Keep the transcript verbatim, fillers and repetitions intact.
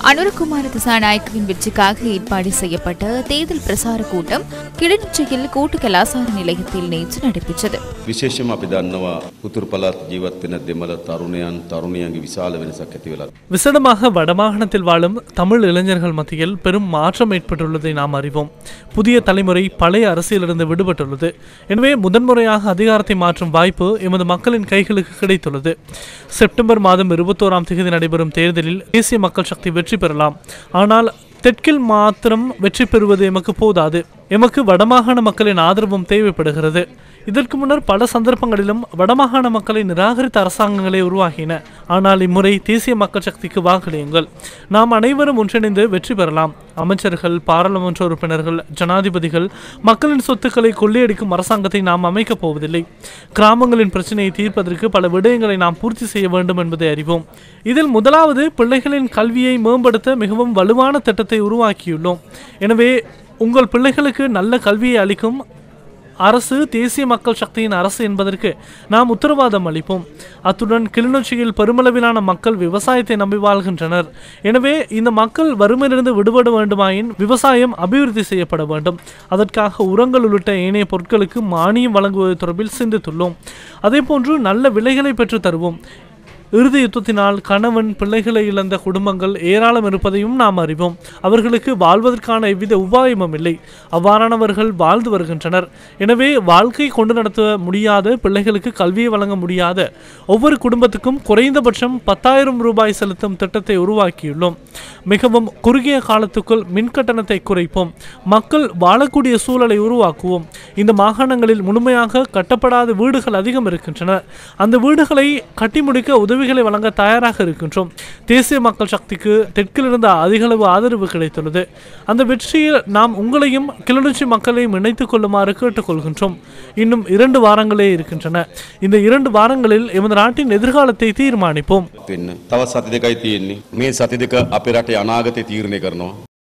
அனுரகுமார திசாநாயக்கவின் வெற்றிக்காக ஏற்பாடு செய்யப்பட்ட தேர்தல் பிரசார கூட்டம் கிளிநொச்சியில் கூட்டு கலாசார நிலையத்தில் நேற்று நடைபெற்றது. විශේෂම අපි දන්නවා උතුරු පළාත් ජීවත් වෙන දෙමළ තරුණයන් තරුණියන්ගේ විශාල වෙනසක් ඇති වෙලා. விசேடமாக வடமாகாணத்தில் வாழும் தமிழ் இளைஞர்கள் மத்தியில் பெரும் மாற்றம் ஏற்பட்டுள்ளதை நாம் அறிவோம். புதிய தலைமுறை பழைய அரசியலிருந்து விடுபட்டுள்ளது. எனவே முதன்முறையாக அதிகாரத்தை மாற்றும் வாய்ப்பு எமது மக்களின் கைகளுக்கு கிடைத்துள்ளது. செப்டம்பர் மாதம் இருபத்தோராம் தேதி நடைபெறும் தேர்தலில் தேசிய மக்கள் சக்தி வெற்றி பெறலாம். ஆனால் தெற்கில் மாத்திரம் வெற்றி பெறுவது எமக்கு போதாது. எமக்கு வடமாகாண மக்களின் ஆதரவும் தேவைப்படுகிறது. இதற்கு முன்னர் பல சந்தர்ப்பங்களிலும் வடமாகாண மக்களை நிராகரித்த அரசாங்கங்களே உருவாகின. ஆனால் இம்முறை தேசிய மக்கள் சக்திக்கு வாக்களியுங்கள். நாம் அனைவரும் ஒன்றிணைந்து வெற்றி பெறலாம். அமைச்சர்கள், பாராளுமன்ற உறுப்பினர்கள், ஜனாதிபதிகள் மக்களின் சொத்துக்களை கொள்ளையடிக்கும் அரசாங்கத்தை நாம் அமைக்கப் போவதில்லை. கிராமங்களின் பிரச்சனையை தீர்ப்பதற்கு பல விடயங்களை நாம் பூர்த்தி செய்ய வேண்டும் என்பதை அறிவோம். இதில் முதலாவது பிள்ளைகளின் கல்வியை மேம்படுத்த மிகவும் வலுவான திட்டத்தை உருவாக்கியுள்ளோம். எனவே உங்கள் பிள்ளைகளுக்கு நல்ல கல்வியை அளிக்கும் அரசு தேசிய மக்கள் சக்தியின் அரசு என்பதற்கு நாம் உத்தரவாதம் அளிப்போம். அத்துடன் கிளிநொச்சியில் பெருமளவிலான மக்கள் விவசாயத்தை நம்பி வாழ்கின்றனர். எனவே இந்த மக்கள் வறுமையிலிருந்து விடுபட வேண்டுமாயின் விவசாயம் அபிவிருத்தி செய்யப்பட வேண்டும். அதற்காக உரங்கள் உள்ளிட்ட ஏனைய பொருட்களுக்கு மானியம் வழங்குவது தொடர்பில் சிந்தித்துள்ளோம். அதே போன்று நல்ல விலைகளை பெற்று தருவோம். இறுதி யுத்தத்தினால் கணவன் பிள்ளைகளை இழந்த குடும்பங்கள் ஏராளம் இருப்பதையும் நாம் அறிவோம். அவர்களுக்கு வாழ்வதற்கான எவ்வித உபாயமும் இல்லை. அவ்வாறானவர்கள் வாழ்ந்து வருகின்றனர். எனவே வாழ்க்கை கொண்டு நடத்த முடியாத, பிள்ளைகளுக்கு கல்வியை வழங்க முடியாத ஒவ்வொரு குடும்பத்துக்கும் குறைந்தபட்சம் பத்தாயிரம் ரூபாய் செலுத்தும் திட்டத்தை உருவாக்கியுள்ளோம். மிகவும் குறுகிய காலத்துக்குள் மின் கட்டணத்தை குறைப்போம். மக்கள் வாழக்கூடிய சூழலை உருவாக்குவோம். இந்த மாகாணங்களில் முழுமையாக கட்டப்படாத வீடுகள் அதிகம் இருக்கின்றன. அந்த வீடுகளை கட்டி முடிக்க உதவி வழங்க தயாராக இருக்கின்றோம். தேசிய மக்கள் சக்திக்கு தெற்கிலிருந்து அதிகளவு ஆதரவு கிடைத்துள்ளது. அந்த வெற்றியில் நாம் உங்களையும் கிளிநொச்சி மக்களையும் இணைத்துக் கொள்ளுமாறு கேட்டுக்கொள்கின்றோம். இன்னும் இரண்டு வாரங்களே இருக்கின்றன. இந்த இரண்டு வாரங்களில் எமது நாட்டின் எதிர்காலத்தை தீர்மானிப்போம். තව සති දෙකයි තියෙන්නේ. මේ සති දෙක අපේ රටේ අනාගතය තීරණය කරනවා.